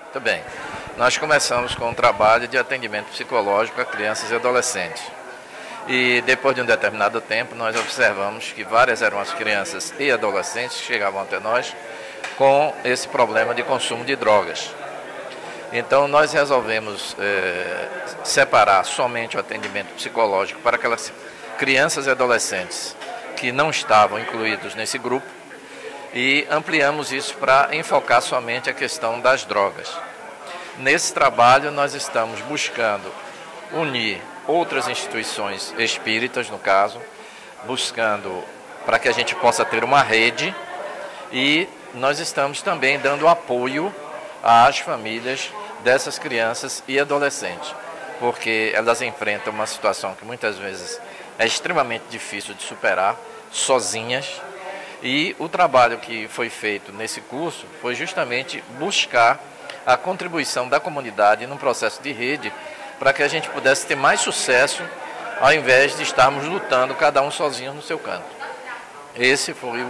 Muito bem. Nós começamos com um trabalho de atendimento psicológico a crianças e adolescentes. E depois de um determinado tempo, nós observamos que várias eram as crianças e adolescentes que chegavam até nós com esse problema de consumo de drogas. Então, nós resolvemos separar somente o atendimento psicológico para aquelas crianças e adolescentes que não estavam incluídos nesse grupo e ampliamos isso para enfocar somente a questão das drogas. Nesse trabalho, nós estamos buscando unir outras instituições espíritas, no caso, buscando para que a gente possa ter uma rede, e nós estamos também dando apoio às famílias dessas crianças e adolescentes, porque elas enfrentam uma situação que muitas vezes é extremamente difícil de superar sozinhas, e o trabalho que foi feito nesse curso foi justamente buscar a contribuição da comunidade num processo de rede para que a gente pudesse ter mais sucesso ao invés de estarmos lutando cada um sozinho no seu canto. Esse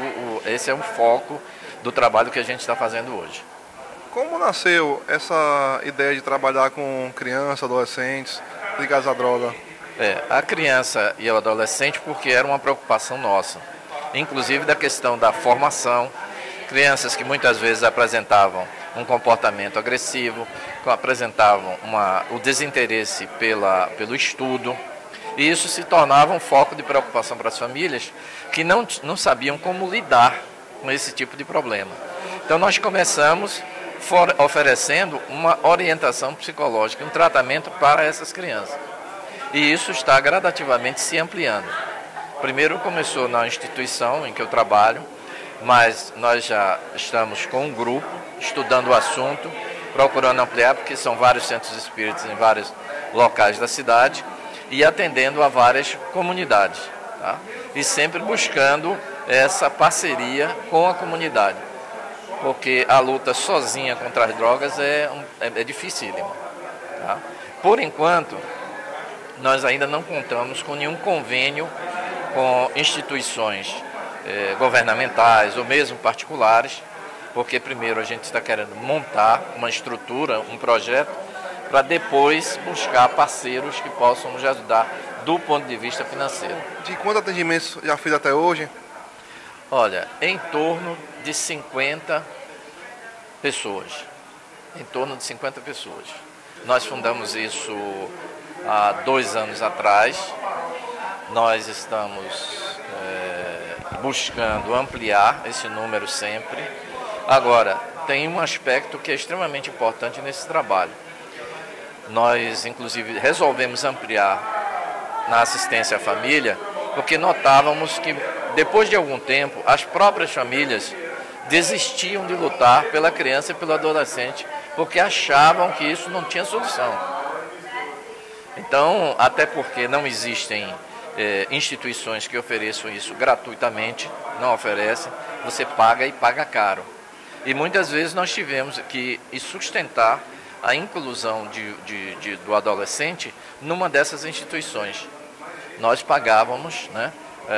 é o foco do trabalho que a gente está fazendo hoje. Como nasceu essa ideia de trabalhar com crianças, adolescentes ligados à droga? A criança e o adolescente, porque era uma preocupação nossa, inclusive da questão da formação, crianças que muitas vezes apresentavam um comportamento agressivo, apresentavam o desinteresse pelo estudo, e isso se tornava um foco de preocupação para as famílias que não sabiam como lidar com esse tipo de problema. Então nós começamos oferecendo uma orientação psicológica, um tratamento para essas crianças. E isso está gradativamente se ampliando. Primeiro começou na instituição em que eu trabalho, mas nós já estamos com um grupo estudando o assunto, procurando ampliar, porque são vários centros espíritas em vários locais da cidade e atendendo a várias comunidades, tá? E sempre buscando essa parceria com a comunidade, porque a luta sozinha contra as drogas é dificílima, tá? Por enquanto, nós ainda não contamos com nenhum convênio com instituições governamentais ou mesmo particulares, porque primeiro a gente está querendo montar uma estrutura, um projeto, para depois buscar parceiros que possam nos ajudar do ponto de vista financeiro. De quantos atendimentos já fiz até hoje? Olha, em torno de 50 pessoas. Em torno de 50 pessoas. Nós fundamos isso há 2 anos atrás. Nós estamos buscando ampliar esse número sempre. Agora, tem um aspecto que é extremamente importante nesse trabalho. Nós, inclusive, resolvemos ampliar na assistência à família, porque notávamos que, depois de algum tempo, as próprias famílias desistiam de lutar pela criança e pelo adolescente, porque achavam que isso não tinha solução. Então, até porque não existem instituições que ofereçam isso gratuitamente, não oferecem, você paga e paga caro. E muitas vezes nós tivemos que sustentar a inclusão do adolescente numa dessas instituições. Nós pagávamos, né,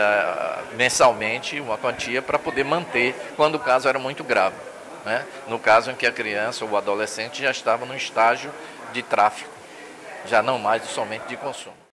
mensalmente uma quantia para poder manter quando o caso era muito grave, né? No caso em que a criança ou o adolescente já estava no estágio de tráfico, já não mais somente de consumo.